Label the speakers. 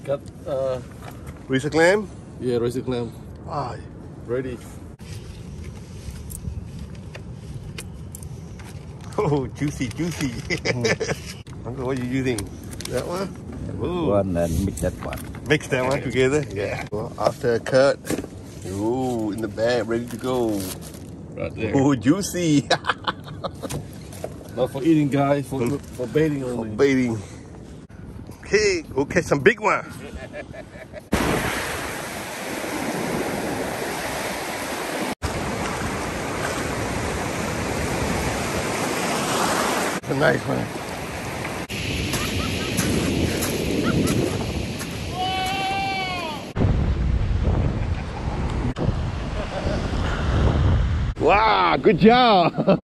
Speaker 1: Got
Speaker 2: Razor clam?
Speaker 1: yeah, razor clam.
Speaker 2: Ah,
Speaker 1: Ready.
Speaker 2: oh, juicy, juicy. Uncle, what are you using? That one? Ooh.
Speaker 3: One and mix that one.
Speaker 2: Mix that one together? Yeah. Well, after a cut, ooh, in the bag, ready to go.
Speaker 1: Right there.
Speaker 2: Ooh, juicy.
Speaker 1: Not for eating, guys. For baiting only.
Speaker 2: Baiting. Okay, go catch some big one. It's a nice one. Wow, good job.